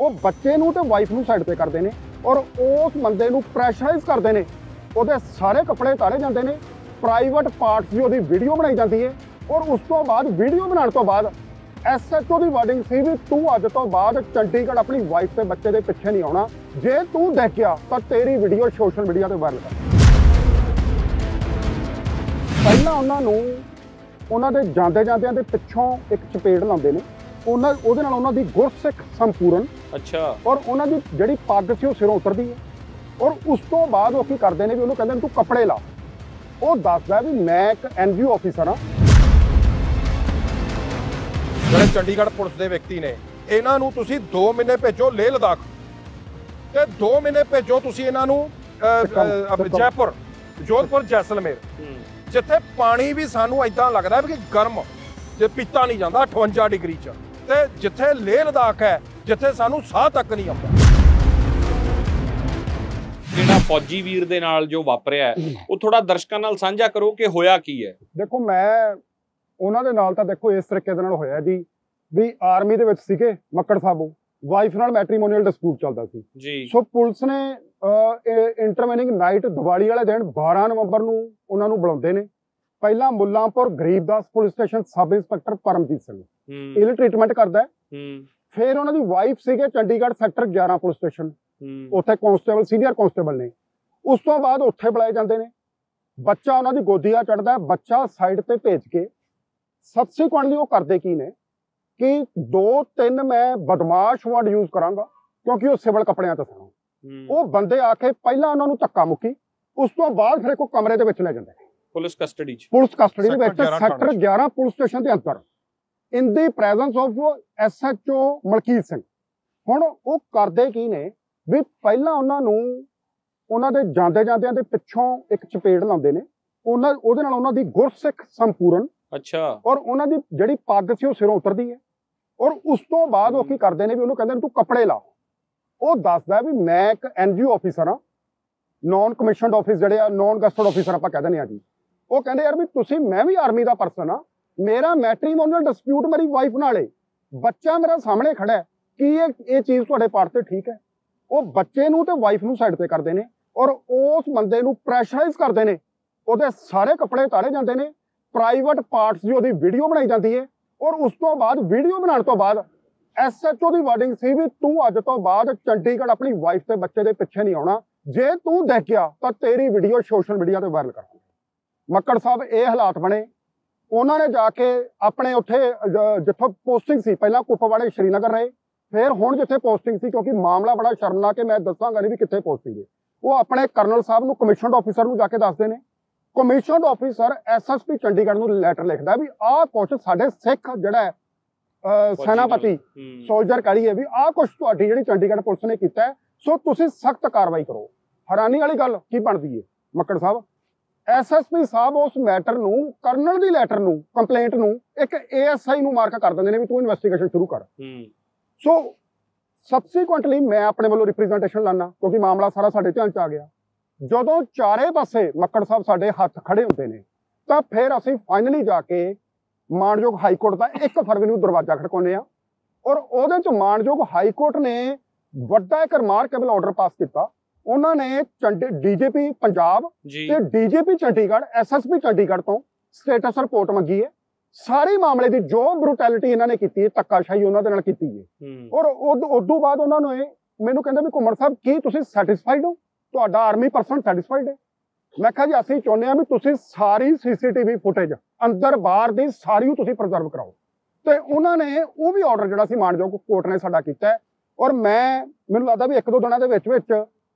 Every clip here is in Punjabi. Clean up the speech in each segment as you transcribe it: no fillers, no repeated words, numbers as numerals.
ਉਹ ਬੱਚੇ ਨੂੰ ਤੇ ਵਾਈਫ ਨੂੰ ਸਾਈਡ ਤੇ ਕਰਦੇ ਨੇ ਔਰ ਉਸ ਬੰਦੇ ਨੂੰ ਪ੍ਰੈਸ਼ਰਾਈਜ਼ ਕਰਦੇ ਨੇ। ਉਹਦੇ ਸਾਰੇ ਕੱਪੜੇ ਉਤਾਰੇ ਜਾਂਦੇ ਨੇ, ਪ੍ਰਾਈਵੇਟ ਪਾਰਟਸ ਦੀ ਉਹਦੀ ਵੀਡੀਓ ਬਣਾਈ ਜਾਂਦੀ ਹੈ ਔਰ ਉਸ ਤੋਂ ਬਾਅਦ ਵੀਡੀਓ ਬਣਾਉਣ ਤੋਂ ਬਾਅਦ SHO ਦੀ ਵਾਰਨਿੰਗ ਸੀ ਵੀ ਤੂੰ ਅੱਜ ਤੋਂ ਬਾਅਦ ਚੰਡੀਗੜ੍ਹ ਆਪਣੀ ਵਾਈਫ ਤੇ ਬੱਚੇ ਦੇ ਪਿੱਛੇ ਨਹੀਂ ਆਉਣਾ। ਜੇ ਤੂੰ ਦੇਖਿਆ ਤਾਂ ਤੇਰੀ ਵੀਡੀਓ ਸੋਸ਼ਲ ਮੀਡੀਆ ਤੇ ਵਾਇਰਲ ਕਰ। ਪਹਿਲਾਂ ਉਹਨਾਂ ਦੇ ਜਾਂਦਿਆਂ ਦੇ ਪਿੱਛੋਂ ਇੱਕ ਚਪੇੜ ਲਾਉਂਦੇ ਨੇ, ਉਹਦੇ ਨਾਲ ਉਹਨਾਂ ਦੀ ਗੁਰਸਿੱਖ ਸੰਪੂਰਨ ਔਰ ਉਹਨਾਂ ਦੀ ਜਿਹੜੀ ਪੱਗ ਸੀ ਉਹ ਸਿਰੋਂ ਉਤਰਦੀ ਹੈ ਔਰ ਉਸ ਤੋਂ ਬਾਅਦ ਉਹ ਕੀ ਕਰਦੇ ਨੇ ਵੀ ਉਹਨੂੰ ਕਹਿੰਦੇ ਨੇ ਤੂੰ ਕੱਪੜੇ ਲਾ। ਉਹ ਦੱਸਦਾ ਵੀ ਮੈਂ ਇੱਕ NGO ਆਫੀਸਰ ਹਾਂ। ਜਿਹੜੇ ਚੰਡੀਗੜ੍ਹ ਪੁਲਿਸ ਦੇ ਵਿਅਕਤੀ ਨੇ, ਇਹਨਾਂ ਨੂੰ ਤੁਸੀਂ 2 ਮਹੀਨੇ ਭੇਜੋ ਲੇਹ ਲਦਾਖ ਤੇ 2 ਮਹੀਨੇ ਭੇਜੋ ਤੁਸੀਂ ਇਹਨਾਂ ਨੂੰ ਜੈਪੁਰ, ਜੋਧਪੁਰ, ਜੈਸਲਮੇਰ, ਜਿੱਥੇ ਪਾਣੀ ਵੀ ਸਾਨੂੰ ਏਦਾਂ ਲੱਗਦਾ ਵੀ ਕਿ ਗਰਮ ਜੇ ਪੀਤਾ ਨਹੀਂ ਜਾਂਦਾ 58 ਡਿਗਰੀ 'ਚ, ਤੇ ਜਿੱਥੇ ਲੇਹ ਲਦਾਖ ਹੈ ਜਿੱਥੇ ਸਾਨੂੰ ਸਾਹ ਤੱਕ ਨਹੀਂ ਆਉਂਦਾ। ਜਿਹੜਾ ਫੌਜੀ ਵੀਰ ਦੇ ਨਾਲ ਜੋ ਵਾਪਰਿਆ ਉਹ ਥੋੜਾ ਦਰਸ਼ਕਾਂ ਨਾਲ ਸਾਂਝਾ ਕਰੋ ਕਿ ਹੋਇਆ ਕੀ ਹੈ। ਦੇਖੋ, ਮੈਂ ਉਹਨਾਂ ਦੇ ਨਾਲ ਤਾਂ ਦੇਖੋ ਇਸ ਤਰੀਕੇ ਦੇ ਨਾਲ ਹੋਇਆ ਜੀ ਵੀ ਆਰਮੀ ਦੇ ਵਿੱਚ ਸੀਗੇ ਮੱਕੜ ਸਾਬੂ, ਵਾਈਫ ਨਾਲ ਮੈਟਰੀਮੋਨੀਅਲ ਡਿਸਪਿਊਟ ਚੱਲਦਾ ਸੀ ਜੀ। ਸੋ ਪੁਲਿਸ ਨੇ ਇੰਟਰਵੈਨਿੰਗ ਨਾਈਟ ਦੀਵਾਲੀ ਵਾਲੇ ਦਿਨ 12 ਨਵੰਬਰ ਨੂੰ ਉਹਨਾਂ ਨੂੰ ਬੁਲਾਉਂਦੇ ਨੇ। ਪਹਿਲਾਂ Mullanpur Garibdas police station sub inspector Paramjit Singh ill treatment ਕਰਦਾ। ਫਿਰ ਉਹਨਾਂ ਦੀ ਵਾਈਫ ਸੀਗੇ ਚੰਡੀਗੜ੍ਹ ਸੈਕਟਰ 11 ਪੁਲਿਸ ਸਟੇਸ਼ਨ, ਉੱਥੇ ਕਾਂਸਟੇਬਲ ਸੀਨੀਅਰ ਕਾਂਸਟੇਬਲ ਨੇ। ਉਸ ਤੋਂ ਬਾਅਦ ਉੱਥੇ ਬੁਲਾਏ ਜਾਂਦੇ ਨੇ, ਬੱਚਾ ਉਹਨਾਂ ਦੀ ਗੋਦੀਆ ਚੜਦਾ, ਬੱਚਾ ਸਾਈਡ ਤੇ ਭੇਜ ਕੇ ਸਬਸੀਕੁਐਂਟਲੀ ਉਹ ਕਰਦੇ ਕੀ ਨੇ ਕਿ 2-3 ਮੈਂ ਬਦਮਾਸ਼ ਵਰਡ ਯੂਜ਼ ਕਰਾਂਗਾ ਕਿਉਂਕਿ ਉਹ ਸਿਵਲ ਕੱਪੜਿਆਂ ਤੇ ਸਨ। ਉਹ ਬੰਦੇ ਆ ਕੇ ਪਹਿਲਾਂ ਉਹਨਾਂ ਨੂੰ ਧੱਕਾ ਮੁੱਕੀ, ਉਸ ਤੋਂ ਬਾਅਦ ਫਿਰ ਇੱਕ ਕਮਰੇ ਦੇ ਵਿੱਚ ਲੈ ਜਾਂਦੇ ਪੁਲਿਸ ਕਸਟਡੀ ਦੇ ਵਿੱਚ ਸੈਕਟਰ 11 ਪੁਲਿਸ ਸਟੇਸ਼ਨ ਦੇ ਅੰਦਰ in the presence of SHO Malkit Singh. ਹੁਣ ਉਹ ਕਰਦੇ ਕੀ ਨੇ ਵੀ ਪਹਿਲਾਂ ਉਹਨਾਂ ਦੇ ਜਾਂਦਿਆਂ ਦੇ ਪਿੱਛੋਂ ਇੱਕ ਚਪੇੜ ਲਾਉਂਦੇ ਨੇ, ਉਹਦੇ ਨਾਲ ਉਹਨਾਂ ਦੀ ਗੁਰਸਿੱਖ ਸੰਪੂਰਨ ਔਰ ਉਹਨਾਂ ਦੀ ਜਿਹੜੀ ਪੱਗ ਸੀ ਉਹ ਸਿਰੋਂ ਉਤਰਦੀ ਹੈ ਔਰ ਉਸ ਤੋਂ ਬਾਅਦ ਉਹ ਕੀ ਕਰਦੇ ਨੇ ਵੀ ਉਹਨੂੰ ਕਹਿੰਦੇ ਨੇ ਤੂੰ ਕੱਪੜੇ ਲਾ। ਉਹ ਦੱਸਦਾ ਵੀ ਮੈਂ ਇੱਕ NGO ਆਫੀਸਰ ਹਾਂ, ਨੌਨ ਕਮਿਸ਼ਨਡ ਆਫਿਸ ਜਿਹੜੇ ਆ, ਨੌਨ ਗਸਟਡ ਆਫੀਸਰ ਆਪਾਂ ਕਹਿ ਦਿੰਦੇ ਆ ਜੀ। ਉਹ ਕਹਿੰਦੇ ਯਾਰ ਵੀ ਮੈਂ ਵੀ ਆਰਮੀ ਦਾ ਪਰਸਨ ਆ, ਮੇਰਾ ਮੈਟਰੀਮੋਨੀਅਲ ਡਿਸਪਿਊਟ ਮੇਰੀ ਵਾਈਫ ਨਾਲ ਹੈ, ਬੱਚਾ ਮੇਰਾ ਸਾਹਮਣੇ ਖੜਾ ਹੈ, ਕੀ ਇਹ ਚੀਜ਼ ਤੁਹਾਡੇ ਪਾਰਟ ਤੇ ਠੀਕ ਹੈ? ਉਹ ਬੱਚੇ ਨੂੰ ਤੇ ਵਾਈਫ ਨੂੰ ਸਾਈਡ ਤੇ ਕਰਦੇ ਨੇ ਔਰ ਉਸ ਬੰਦੇ ਨੂੰ ਪ੍ਰੈਸ਼ਰਾਈਜ਼ ਕਰਦੇ ਨੇ। ਉਹਦੇ ਸਾਰੇ ਕੱਪੜੇ ਉਤਾਰੇ ਜਾਂਦੇ ਨੇ, ਪ੍ਰਾਈਵੇਟ ਪਾਰਟਸ ਦੀ ਉਹਦੀ ਵੀਡੀਓ ਬਣਾਈ ਜਾਂਦੀ ਹੈ ਔਰ ਉਸ ਤੋਂ ਬਾਅਦ ਵੀਡੀਓ ਬਣਾਉਣ ਤੋਂ ਬਾਅਦ SHO ਦੀ ਵਾਰਨਿੰਗ ਸੀ ਵੀ ਤੂੰ ਅੱਜ ਤੋਂ ਬਾਅਦ ਚੰਡੀਗੜ੍ਹ ਆਪਣੀ ਵਾਈਫ ਤੇ ਬੱਚੇ ਦੇ ਪਿੱਛੇ ਨਹੀਂ ਆਉਣਾ। ਜੇ ਤੂੰ ਦੇਖਿਆ ਤਾਂ ਤੇਰੀ ਵੀਡੀਓ ਸੋਸ਼ਲ ਮੀਡੀਆ ਤੇ ਵਾਇਰਲ ਕਰ। ਮੱਕੜ ਸਾਹਿਬ ਇਹ ਹਾਲਾਤ ਬਣੇ, ਉਹਨਾਂ ਨੇ ਜਾ ਕੇ ਆਪਣੇ ਉੱਥੇ ਜਿੱਥੋਂ ਪੋਸਟਿੰਗ ਸੀ, ਪਹਿਲਾਂ ਕੁਪਵਾੜੇ ਸ਼੍ਰੀਨਗਰ ਰਹੇ, ਫਿਰ ਹੁਣ ਜਿੱਥੇ ਪੋਸਟਿੰਗ ਸੀ, ਕਿਉਂਕਿ ਮਾਮਲਾ ਬੜਾ ਸ਼ਰਮਨਾਕ ਹੈ, ਮੈਂ ਦੱਸਾਂਗਾ ਨਹੀਂ ਵੀ ਕਿੱਥੇ ਪੋਸਟਿੰਗ ਹੈ, ਉਹ ਆਪਣੇ ਕਰਨਲ ਸਾਹਿਬ ਨੂੰ, ਕਮਿਸ਼ਨਡ ਆਫੀਸਰ ਨੂੰ ਜਾ ਕੇ ਦੱਸਦੇ ਨੇ। ਕਮਿਸ਼ਨਡ ਆਫੀਸਰ SSP ਚੰਡੀਗੜ੍ਹ ਨੂੰ ਲੈਟਰ ਲਿਖਦਾ ਵੀ ਆਹ ਕੁਛ ਸਾਡੇ ਸਿੱਖ ਜਿਹੜਾ ਸੈਨਾਪਤੀ ਸੋਲਜਰ ਕਰੀ ਹੈ ਵੀ ਆਹ ਕੁਛ ਤੁਹਾਡੀ ਜਿਹੜੀ ਚੰਡੀਗੜ੍ਹ ਪੁਲਿਸ ਨੇ ਕੀਤਾ ਹੈ, ਸੋ ਤੁਸੀਂ ਸਖਤ ਕਾਰਵਾਈ ਕਰੋ। ਹੈਰਾਨੀ ਵਾਲੀ ਗੱਲ ਕੀ ਬਣਦੀ ਹੈ, ਮੱਕੜ ਸਾਹਿਬ SSP ਸਾਹਿਬ ਉਸ ਮੈਟਰ ਨੂੰ, ਕਰਨਲ ਦੀ ਲੈਟਰ ਨੂੰ, ਕੰਪਲੇਂਟ ਨੂੰ ਇੱਕ ASI ਨੂੰ ਮਾਰਕ ਕਰ ਦਿੰਦੇ ਨੇ ਵੀ ਤੂੰ ਇਨਵੈਸਟੀਗੇਸ਼ਨ ਸ਼ੁਰੂ ਕਰ। ਸੋ ਸਬਸੀਕੁਐਂਟਲੀ ਮੈਂ ਆਪਣੇ ਵੱਲੋਂ ਰਿਪਰੈਜ਼ੈਂਟੇਸ਼ਨ ਲਾਣਾ ਕਿਉਂਕਿ ਮਾਮਲਾ ਸਾਰਾ ਸਾਡੇ ਧਿਆਨ ਚ ਆ ਗਿਆ। ਜਦੋਂ ਚਾਰੇ ਪਾਸੇ ਮੱਕੜ ਸਾਹਿਬ ਸਾਡੇ ਹੱਥ ਖੜੇ ਹੁੰਦੇ ਨੇ ਤਾਂ ਫਿਰ ਅਸੀਂ ਫਾਈਨਲੀ ਜਾ ਕੇ ਮਾਣਯੋਗ ਹਾਈ ਕੋਰਟ ਦਾ 1 ਫਰਵਰੀ ਨੂੰ ਦਰਵਾਜ਼ਾ ਖੜਕਾਉਂਦੇ ਆ ਔਰ ਉਹਦੇ ਚ ਮਾਣਯੋਗ ਹਾਈ ਕੋਰਟ ਨੇ ਵੱਡਾ ਇੱਕ ਰਿਮਾਰਕੇਬਲ ਆਰਡਰ ਪਾਸ ਕੀਤਾ। ਉਹਨਾਂ ਨੇ DGP ਪੰਜਾਬ ਤੇ DGP ਚੰਡੀਗੜ੍ਹ, SSP ਚੰਡੀਗੜ੍ਹ ਤੋਂ ਸਟੇਟਸ ਰਿਪੋਰਟ ਮੰਗੀ ਹੈ। ਸਾਰੇ ਮਾਮਲੇ ਦੀ ਜੋ ਬਰੂਟੈਲਿਟੀ ਇਹਨਾਂ ਨੇ ਕੀਤੀ ਹੈ, ਧੱਕਾਸ਼ਾਹੀ ਉਹਨਾਂ ਦੇ ਨਾਲ ਕੀਤੀ ਹੈ ਔਰ ਉਦੋਂ ਬਾਅਦ ਉਹਨਾਂ ਨੇ ਮੈਨੂੰ ਕਹਿੰਦੇ ਵੀ ਘੁੰਮਣ ਸਾਹਿਬ ਕੀ ਤੁਸੀਂ ਸੈਟਿਸਫਾਈਡ ਹੋ, ਤੁਹਾਡਾ ਆਰਮੀ ਪਰਸਨ ਸੈਟਿਸਫਾਈਡ ਹੈ? ਮੈਂ ਕਿਹਾ ਜੀ ਅਸੀਂ ਚਾਹੁੰਦੇ ਹਾਂ ਵੀ ਤੁਸੀਂ ਸਾਰੀ CCTV ਫੁਟੇਜ ਅੰਦਰ ਬਾਹਰ ਦੀ ਸਾਰੀ ਤੁਸੀਂ ਪ੍ਰੀਜ਼ਰਵ ਕਰਾਓ। ਤੇ ਉਹਨਾਂ ਨੇ ਉਹ ਵੀ ਆਰਡਰ ਜਿਹੜਾ ਸੀ ਮਾਣਯੋਗ ਕੋਰਟ ਨੇ ਸਾਡਾ ਕੀਤਾ ਔਰ ਮੈਨੂੰ ਲੱਗਦਾ ਵੀ 1-2 ਦਿਨਾਂ ਦੇ ਵਿੱਚ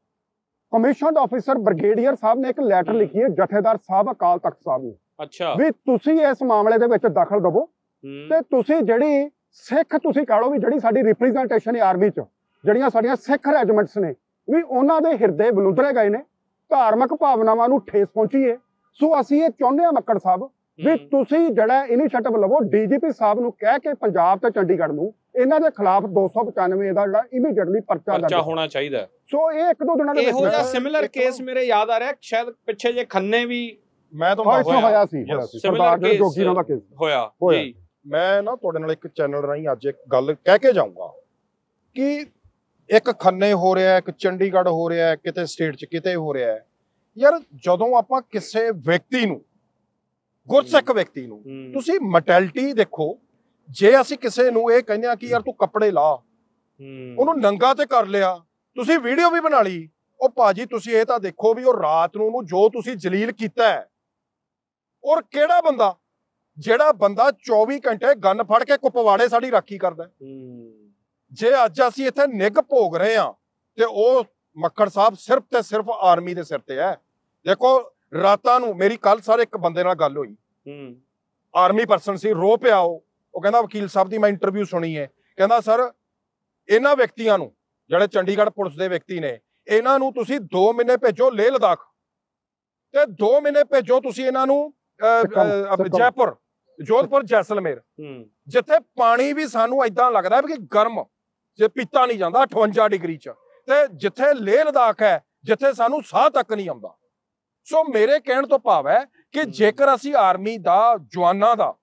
ਕਮਿਸ਼ਨਡ ਆਫੀਸਰ ਬ੍ਰਿਗੇਡੀਅਰ ਸਾਹਿਬ ਨੇ ਇੱਕ ਲੈਟਰ ਲਿਖੀ ਹੈ ਜਥੇਦਾਰ ਸਾਹਿਬ ਅਕਾਲ ਤਖਤ ਸਾਹਿਬ ਨੂੰ ਵੀ ਤੁਸੀਂ ਇਸ ਮਾਮਲੇ ਦੇ ਵਿੱਚ ਦਖਲ ਦਵੋ ਤੇ ਤੁਸੀਂ ਜਿਹੜੀ ਸਿੱਖ ਤੁਸੀਂ ਕਹ ਲਓ ਵੀ ਜਿਹੜੀ ਸਾਡੀ ਰਿਪਰੈਜ਼ੈਂਟੇਸ਼ਨ ਹੈ ਆਰਮੀ ਚ, ਜਿਹੜੀਆਂ ਸਾਡੀਆਂ ਸਿੱਖ ਰੈਜੀਮੈਂਟਸ ਨੇ ਵੀ ਉਹਨਾਂ ਦੇ ਹਿਰਦੇ ਬਲੁੰਦਰੇ ਗਏ ਨੇ, ਧਾਰਮਿਕ ਭਾਵਨਾਵਾਂ ਨੂੰ ਠੇਸ ਪਹੁੰਚੀ ਹੈ। ਸੋ ਅਸੀਂ ਇਹ ਚਾਹੁੰਦੇ ਹਾਂ ਮੱਕੜ ਸਾਹਿਬ ਵੀ ਤੁਸੀਂ ਜਿਹੜਾ ਇਨੀਸ਼ੀਏਟਿਵ ਲਵੋ, DGP ਸਾਹਿਬ ਨੂੰ ਕਹਿ ਕੇ ਪੰਜਾਬ ਤੇ ਚੰਡੀਗੜ੍ਹ ਨੂੰ ਇਹਨਾਂ ਦੇ ਖਿਲਾਫ 295 ਦਾ ਜਿਹੜਾ ਇਮੀਡੀਏਟਲੀ ਪਰਚਾ ਹੋਣਾ ਚਾਹੀਦਾ। ਸੋ ਇਹ 1-2 ਦਿਨਾਂ ਦੇ ਵਿੱਚ ਇਹੋ ਜਿਹਾ ਸਿਮਿਲਰ ਕੇਸ ਮੇਰੇ ਯਾਦ ਆ ਰਿਹਾ, ਸ਼ਾਇਦ ਪਿੱਛੇ ਜੇ ਖੰਨੇ ਵੀ ਮੈਂ ਤੁਹਾਨੂੰ ਹੋਇਆ ਸੀ ਸਰਦਾਰ ਜਿਹੜੇ ਜੋਗੀ ਨਾਲ ਦਾ ਕੇਸ ਹੋਇਆ ਜੀ। ਮੈਂ ਨਾ ਤੁਹਾਡੇ ਨਾਲ ਇੱਕ ਚੈਨਲ ਰਾਹੀਂ ਅੱਜ ਇੱਕ ਗੱਲ ਕਹਿ ਕੇ ਜਾਊਂਗਾ ਕਿ ਇੱਕ ਖੰਨੇ ਹੋ ਰਿਹਾ, ਇੱਕ ਚੰਡੀਗੜ੍ਹ ਹੋ ਰਿਹਾ, ਕਿਤੇ ਸਟੇਟ 'ਚ ਕਿਤੇ ਹੋ ਰਿਹਾ। ਯਾਰ ਜਦੋਂ ਆਪਾਂ ਕਿਸੇ ਵਿਅਕਤੀ ਨੂੰ, ਗੁਰਸਿੱਖ ਵਿਅਕਤੀ ਨੂੰ, ਤੁਸੀਂ ਮੈਂਟੈਲਿਟੀ ਦੇਖੋ। ਜੇ ਅਸੀਂ ਕਿਸੇ ਨੂੰ ਇਹ ਕਹਿੰਦੇ ਆ ਕਿ ਯਾਰ ਤੂੰ ਕੱਪੜੇ ਲਾ, ਉਹਨੂੰ ਨੰਗਾ ਤੇ ਕਰ ਲਿਆ, ਤੁਸੀਂ ਵੀਡੀਓ ਵੀ ਬਣਾ ਲਈ, ਉਹ ਭਾਜੀ ਤੁਸੀਂ ਇਹ ਤਾਂ ਦੇਖੋ ਵੀ ਉਹ ਰਾਤ ਨੂੰ ਉਹਨੂੰ ਜੋ ਤੁਸੀਂ ਜਲੀਲ ਕੀਤਾ ਹੈ, ਔਰ ਕਿਹੜਾ ਬੰਦਾ, ਜਿਹੜਾ ਬੰਦਾ 24 ਘੰਟੇ ਗਨ ਫੜ ਕੇ ਕੁਪਵਾੜੇ ਸਾਡੀ ਰਾਖੀ ਕਰਦਾ। ਜੇ ਅੱਜ ਅਸੀਂ ਇੱਥੇ ਨਿੱਘ ਭੋਗ ਰਹੇ ਹਾਂ ਤੇ ਉਹ ਮੱਕੜ ਸਾਹਿਬ ਸਿਰਫ ਤੇ ਸਿਰਫ ਆਰਮੀ ਦੇ ਸਿਰ ਤੇ ਹੈ। ਦੇਖੋ ਰਾਤਾਂ ਨੂੰ ਮੇਰੀ ਕੱਲ ਸਰ ਇੱਕ ਬੰਦੇ ਨਾਲ ਗੱਲ ਹੋਈ, ਆਰਮੀ ਪਰਸਨ ਸੀ, ਰੋ ਪਿਆ ਉਹ ਕਹਿੰਦਾ ਵਕੀਲ ਸਾਹਿਬ ਦੀ ਮੈਂ ਇੰਟਰਵਿਊ ਸੁਣੀ ਹੈ, ਕਹਿੰਦਾ ਸਰ ਇਹਨਾਂ ਵਿਅਕਤੀਆਂ ਨੂੰ, ਜਿਹੜੇ ਚੰਡੀਗੜ੍ਹ ਪੁਲਿਸ ਦੇ ਵਿਅਕਤੀ ਨੇ, ਇਹਨਾਂ ਨੂੰ ਤੁਸੀਂ 2 ਮਹੀਨੇ ਭੇਜੋ ਲੇਹ ਲਦਾਖ, ਤੇ 2 ਮਹੀਨੇ ਭੇਜੋ ਤੁਸੀਂ ਇਹਨਾਂ ਨੂੰ ਜੈਪੁਰ, ਜੋਧਪੁਰ, ਜੈਸਲਮੇਰ, ਜਿੱਥੇ ਪਾਣੀ ਵੀ ਸਾਨੂੰ ਏਦਾਂ ਲੱਗਦਾ ਵੀ ਗਰਮ, ਜੇ ਪੀਤਾ ਨਹੀਂ ਜਾਂਦਾ 58 ਡਿਗਰੀ 'ਚ, ਤੇ ਜਿੱਥੇ ਲੇਹ ਲਦਾਖ ਹੈ ਜਿੱਥੇ ਸਾਨੂੰ ਸਾਹ ਤੱਕ ਨਹੀਂ ਆਉਂਦਾ। ਸੋ ਮੇਰੇ ਕਹਿਣ ਤੋਂ ਭਾਵ ਹੈ ਕਿ ਜੇਕਰ ਅਸੀਂ ਆਰਮੀ ਦਾ, ਜਵਾਨਾਂ ਦਾ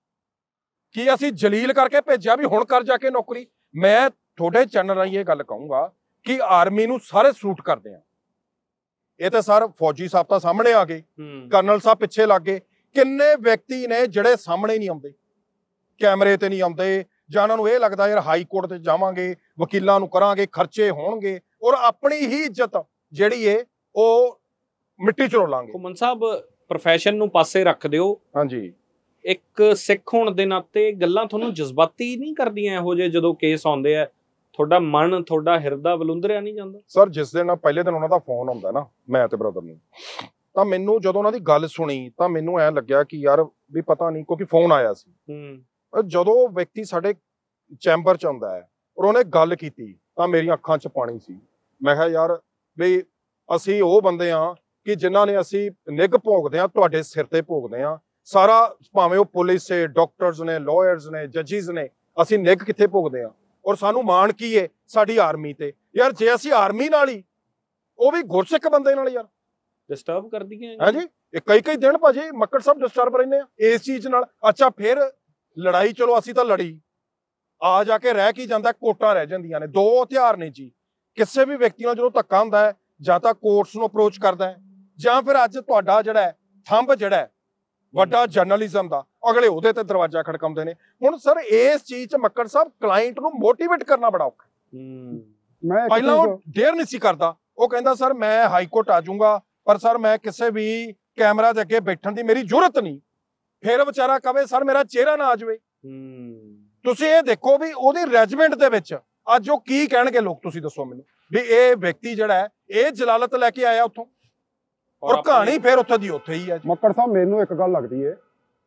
ਕੀ ਅਸੀਂ ਜਲੀਲ ਕਰਕੇ ਭੇਜਿਆ ਵੀ ਹੁਣ ਕਰ ਜਾ ਕੇ ਨੌਕਰੀ। ਮੈਂ ਤੁਹਾਡੇ ਚੈਨਲ ਰਾਹੀਂ ਇਹ ਗੱਲ ਕਹੂੰਗਾ ਕਿ ਆਰਮੀ ਨੂੰ ਸਾਰੇ ਸਲੂਟ ਕਰਦੇ ਆ। ਇਹ ਤਾਂ ਸਰ ਫੌਜੀ ਸਾਹਿਬ ਤਾਂ ਸਾਹਮਣੇ ਆ ਗਏ, ਕਰਨਲ ਸਾਹਿਬ ਪਿੱਛੇ ਲੱਗ ਗਏ, ਕਿੰਨੇ ਵਿਅਕਤੀ ਨੇ ਜਿਹੜੇ ਸਾਹਮਣੇ ਨਹੀਂ ਆਉਂਦੇ, ਕੈਮਰੇ ਤੇ ਨਹੀਂ ਆਉਂਦੇ, ਜਾਂ ਉਹਨਾਂ ਨੂੰ ਇਹ ਲੱਗਦਾ ਯਾਰ ਹਾਈ ਕੋਰਟ ਤੇ ਜਾਵਾਂਗੇ, ਵਕੀਲਾਂ ਨੂੰ ਕਰਾਂਗੇ, ਖਰਚੇ ਹੋਣਗੇ, ਔਰ ਆਪਣੀ ਹੀ ਇੱਜ਼ਤ ਜਿਹੜੀ ਏ ਉਹ ਮਿੱਟੀ 'ਚ ਰੋਲਾਂਗੇ। ਘੁੰਮਣ ਸਾਹਿਬ ਪ੍ਰੋਫੈਸ਼ਨ ਨੂੰ ਪਾਸੇ ਰੱਖ ਦਿਓ, ਹਾਂਜੀ, ਇੱਕ ਸਿੱਖ ਹੋਣ ਦੇ ਨਾਤੇ ਗੱਲਾਂ ਤੁਹਾਨੂੰ ਜਜ਼ਬਾਤੀ ਨਹੀਂ ਕਰਦੀਆਂ ਇਹੋ ਜਿਹੇ ਜਦੋਂ ਕੇਸ ਆਉਂਦੇ ਆ? ਤੁਹਾਡਾ ਮਨ, ਤੁਹਾਡਾ ਹਿਰਦਾ ਬਲੁੰਦਰਿਆ ਨਹੀਂ ਜਾਂਦਾ? ਸਰ ਜਿਸ ਦਿਨ ਪਹਿਲੇ ਦਿਨ ਉਹਨਾਂ ਦਾ ਫੋਨ ਆਉਂਦਾ ਨਾ, ਮੈਂ ਤੇ ਬ੍ਰਦਰ ਨੂੰ, ਤਾਂ ਮੈਨੂੰ ਜਦੋਂ ਉਹਨਾਂ ਦੀ ਗੱਲ ਸੁਣੀ ਤਾਂ ਮੈਨੂੰ ਐ ਲੱਗਿਆ ਕਿ ਯਾਰ ਵੀ ਪਤਾ ਨਹੀਂ, ਕਿਉਂਕਿ ਫੋਨ ਆਇਆ ਸੀ। ਜਦੋਂ ਵਿਅਕਤੀ ਸਾਡੇ ਚੈਂਬਰ 'ਚ ਆਉਂਦਾ ਹੈ ਔਰ ਉਹਨੇ ਗੱਲ ਕੀਤੀ ਤਾਂ ਮੇਰੀਆਂ ਅੱਖਾਂ 'ਚ ਪਾਣੀ ਸੀ। ਮੈਂ ਕਿਹਾ ਯਾਰ ਵੀ ਅਸੀਂ ਉਹ ਬੰਦੇ ਆ ਕਿ ਜਿਨ੍ਹਾਂ ਨੇ ਅਸੀਂ ਨਿੱਘ ਭੋਗਦੇ ਆ, ਤੁਹਾਡੇ ਸਿਰ ਤੇ ਭੋਗਦੇ ਆ ਸਾਰਾ, ਭਾਵੇਂ ਉਹ ਪੁਲਿਸ ਨੇ, ਡਾਕਟਰਸ ਨੇ, ਲਾਇਰਸ ਨੇ, ਜੱਜਿਸ ਨੇ, ਅਸੀਂ ਨਿੱਘ ਕਿੱਥੇ ਭੋਗਦੇ ਆ, ਔਰ ਸਾਨੂੰ ਮਾਣ ਕੀ ਏ ਸਾਡੀ ਆਰਮੀ ਤੇ। ਯਾਰ ਜੇ ਅਸੀਂ ਆਰਮੀ ਨਾਲ ਹੀ, ਉਹ ਵੀ ਗੁਰਸਿੱਖ ਬੰਦੇ ਨਾਲ ਯਾਰ ਡਿਸਟਰਬ ਕਰਦੀਆਂ ਹਾਂਜੀ, ਇਹ ਕਈ ਦਿਨ ਭਾਜੀ ਮੱਕੜ ਸਾਹਿਬ ਡਿਸਟਰਬ ਰਹਿੰਦੇ ਆ ਇਸ ਚੀਜ਼ ਨਾਲ। ਅੱਛਾ ਫਿਰ ਲੜਾਈ, ਚਲੋ ਅਸੀਂ ਤਾਂ ਲੜੀ, ਆ ਜਾ ਕੇ ਰਹਿ ਕੀ ਜਾਂਦਾ, ਕੋਟਾਂ ਰਹਿ ਜਾਂਦੀਆਂ ਨੇ। 2 ਹਥਿਆਰ ਨੇ ਜੀ, ਕਿਸੇ ਵੀ ਵਿਅਕਤੀ ਨਾਲ ਜਦੋਂ ਧੱਕਾ ਹੁੰਦਾ ਹੈ ਜਾਂ ਤਾਂ ਕੋਰਟਸ ਨੂੰ ਅਪਰੋਚ ਕਰਦਾ ਹੈ, ਜਾਂ ਫਿਰ ਅੱਜ ਤੁਹਾਡਾ ਜਿਹੜਾ ਹੈ ਥੰਬ ਜਿਹੜਾ ਹੈ ਵੱਡਾ ਜਰਨਲਿਜ਼ਮ ਦਾ, ਅਗਲੇ ਉਹਦੇ ਤੇ ਦਰਵਾਜ਼ਾ ਖੜਕਾਉਂਦੇ ਨੇ। ਹੁਣ ਸਰ ਇਸ ਚੀਜ਼ 'ਚ ਮੱਕੜ ਸਾਹਿਬ ਕਲਾਇੰਟ ਨੂੰ ਮੋਟੀਵੇਟ ਕਰਨਾ ਬੜਾ ਔਖਾ। ਪਹਿਲਾਂ ਉਹ ਡੇਅਰ ਨਹੀਂ ਸੀ ਕਰਦਾ, ਉਹ ਕਹਿੰਦਾ ਸਰ ਮੈਂ ਹਾਈ ਕੋਰਟ ਆ ਜਾਊਂਗਾ, ਪਰ ਸਰ ਮੈਂ ਕਿਸੇ ਵੀ ਕੈਮਰਾ ਦੇ ਅੱਗੇ ਬੈਠਣ ਦੀ ਮੇਰੀ ਜ਼ਰੂਰਤ ਨਹੀਂ। ਫਿਰ ਵਿਚਾਰਾ ਕਵੇ ਸਰ ਮੇਰਾ ਚਿਹਰਾ ਨਾ ਆ ਜਾਵੇ। ਤੁਸੀਂ ਇਹ ਦੇਖੋ ਵੀ ਉਹਦੀ ਰੈਜੀਮੈਂਟ ਦੇ ਵਿੱਚ ਅੱਜ ਉਹ ਕੀ ਕਹਿਣਗੇ ਲੋਕ, ਤੁਸੀਂ ਦੱਸੋ ਮੈਨੂੰ ਵੀ ਇਹ ਵਿਅਕਤੀ ਜਿਹੜਾ ਹੈ ਇਹ ਜਲਾਲਤ ਲੈ ਕੇ ਆਇਆ ਉੱਥੋਂ, ਔਰ ਕਹਾਣੀ ਫਿਰ ਉੱਥੇ ਦੀ ਉੱਥੇ ਹੀ ਹੈ। ਮੱਕੜ ਸਾਹਿਬ ਮੈਨੂੰ ਇੱਕ ਗੱਲ ਲੱਗਦੀ ਹੈ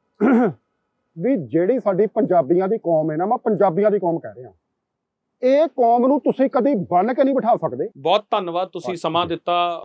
ਵੀ ਜਿਹੜੀ ਸਾਡੀ ਪੰਜਾਬੀਆਂ ਦੀ ਕੌਮ ਹੈ ਨਾ, ਮੈਂ ਪੰਜਾਬੀਆਂ ਦੀ ਕੌਮ ਕਹਿ ਰਿਹਾ, ਇਹ ਕੌਮ ਨੂੰ ਤੁਸੀਂ ਕਦੀ ਬੰਨ ਕੇ ਨਹੀਂ ਬਿਠਾ ਸਕਦੇ। ਬਹੁਤ ਧੰਨਵਾਦ, ਤੁਸੀਂ ਸਮਾਂ ਦਿੱਤਾ।